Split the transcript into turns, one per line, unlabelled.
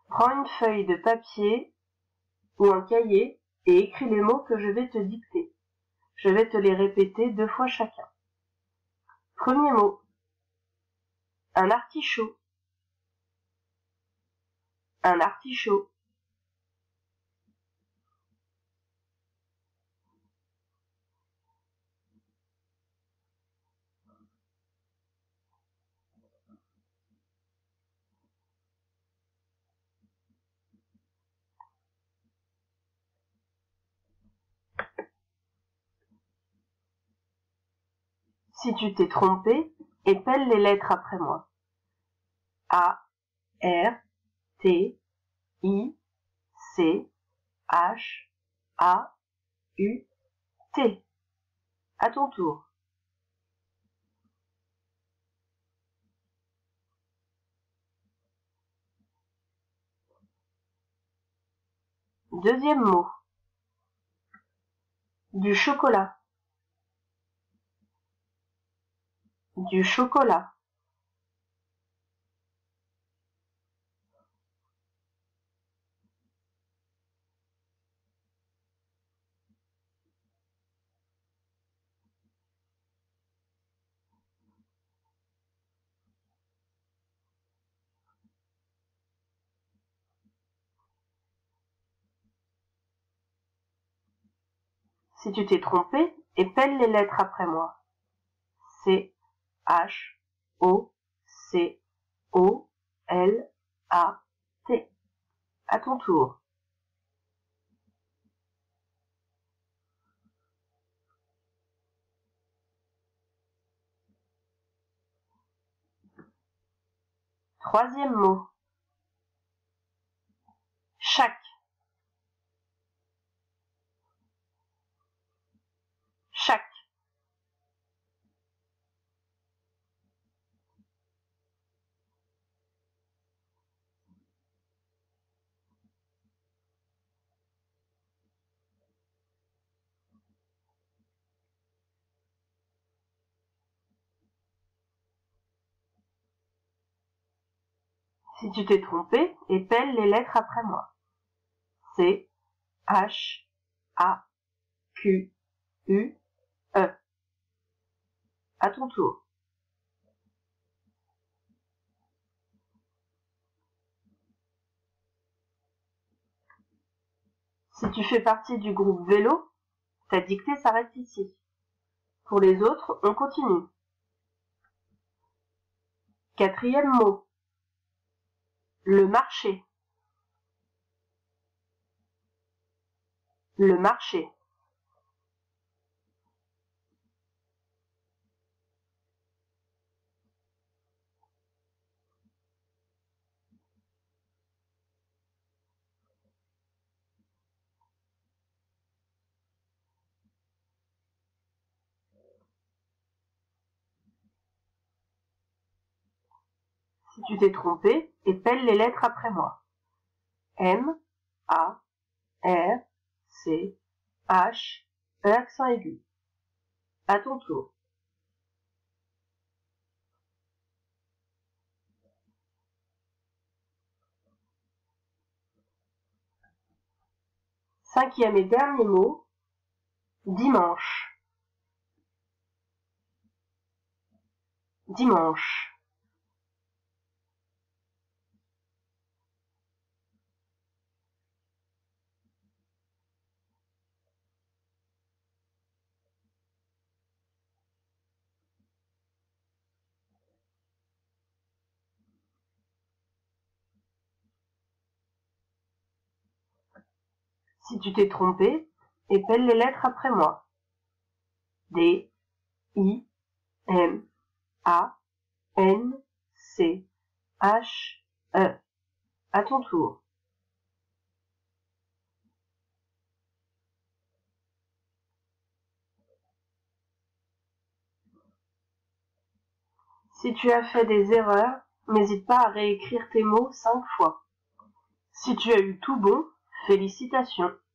Prends une feuille de papier ou un cahier et écris les mots que je vais te dicter. Je vais te les répéter 2 fois chacun. Premier mot. Un artichaut. Un artichaut. Si tu t'es trompé, épelle les lettres après moi. A, R, T, I, C, H, A, U, T. À ton tour. Deuxième mot. Du chocolat. Du chocolat. Si tu t'es trompé, épelle les lettres après moi. C, H, O, C, O, L, A, T. À ton tour. Troisième mot. Chaque. Chaque. Si tu t'es trompé, épelle les lettres après moi. C, H, A, Q, U, E. À ton tour. Si tu fais partie du groupe vélo, ta dictée s'arrête ici. Pour les autres, on continue. Quatrième mot. Le marché. Le marché. Si tu t'es trompé, épelle les lettres après moi. M, A, R, C, H, E accent aigu. À ton tour. Cinquième et dernier mot. Dimanche. Dimanche. Si tu t'es trompé, épelle les lettres après moi. D, I, M, A, N, C, H, E. À ton tour. Si tu as fait des erreurs, n'hésite pas à réécrire tes mots 5 fois. Si tu as eu tout bon, félicitations.